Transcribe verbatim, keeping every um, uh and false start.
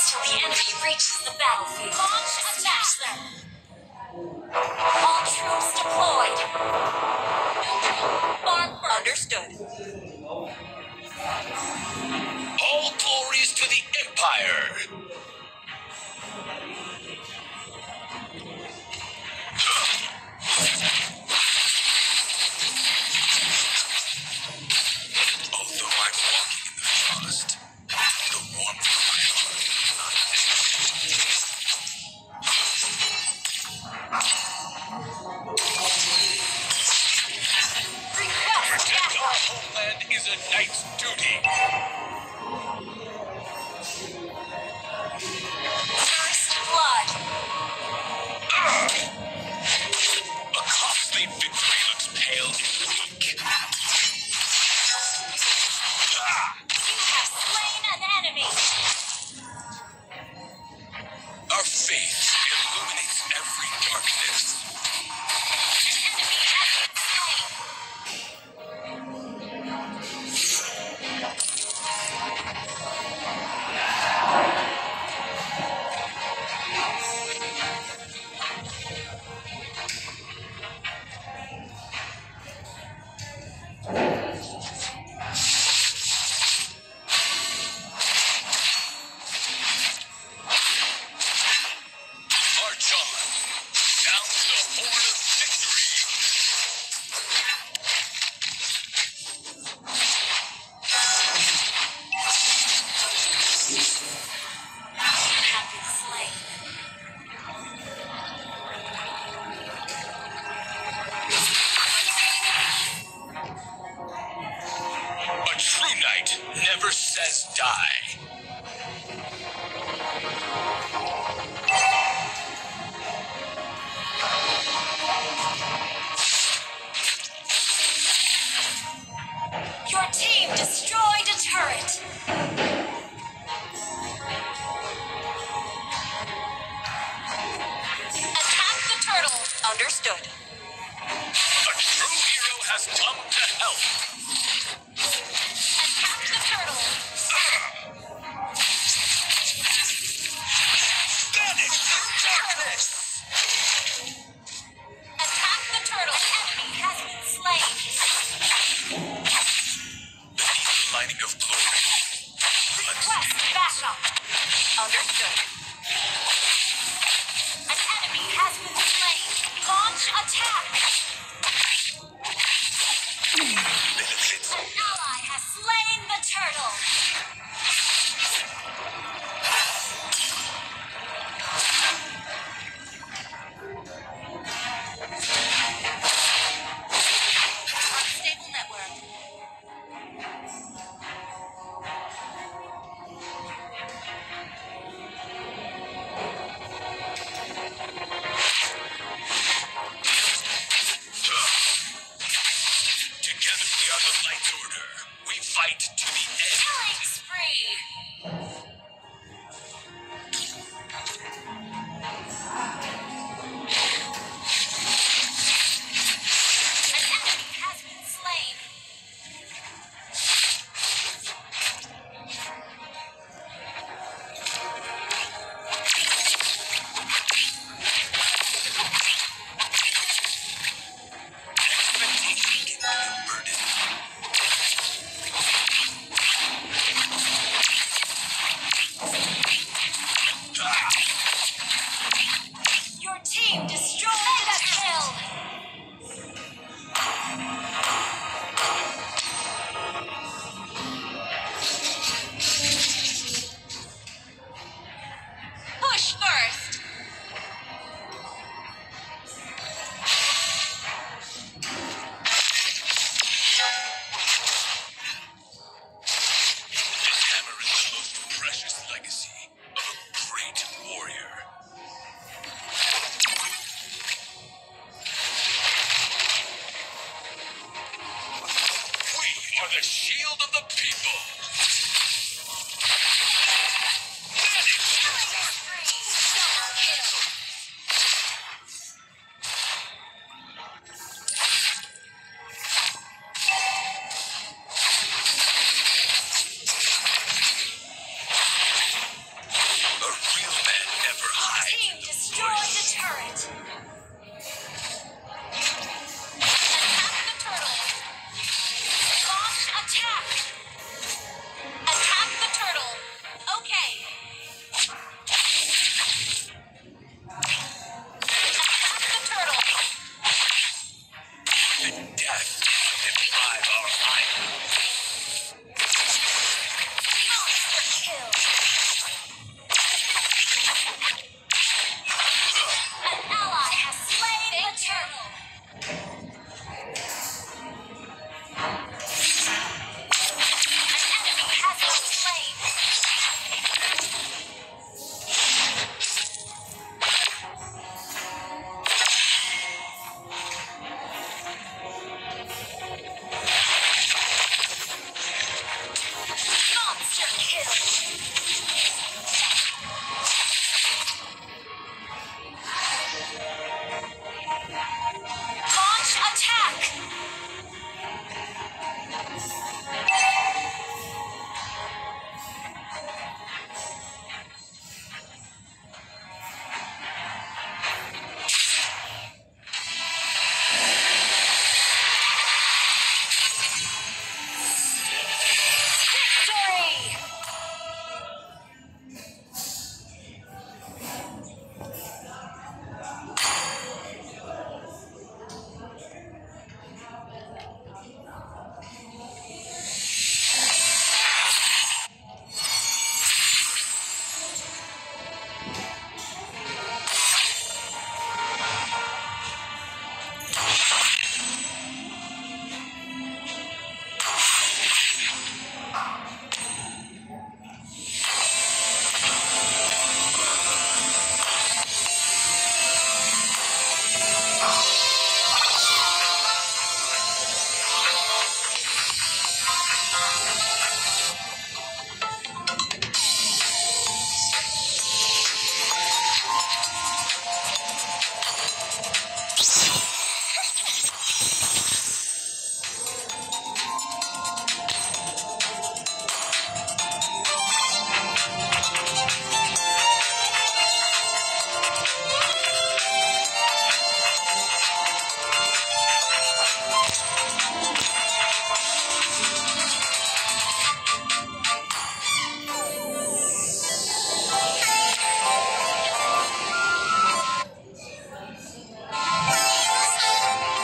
till the enemy reaches the battlefield. Launch attack them. All troops deployed. Farm understood. All glories to the Empire. Although I'm walking in the frost, the warmth of my heart is not protect our homeland is a knight's duty. First blood. A costly victory looks pale and weak. You have slain an enemy. Our faith illuminates every darkness. An enemy has been slain. March on, down to the horn of victory. You have been slain. A true knight never says die. Your team destroyed a turret. Attack the turtle. Understood. A true hero has come to help. Attack the turtle. Vanish in darkness. Attack the turtle. Enemy has been slain. Beneath the lining of glory. Request backup. Understood. An enemy has been slain. Launch attack. Benefits. An ally has slain the turtle. Unstable network. Together we are the Light Order. We fight to the end. Killing spree. An enemy has been slain. Expectation can be a burden. flame. Monster kill.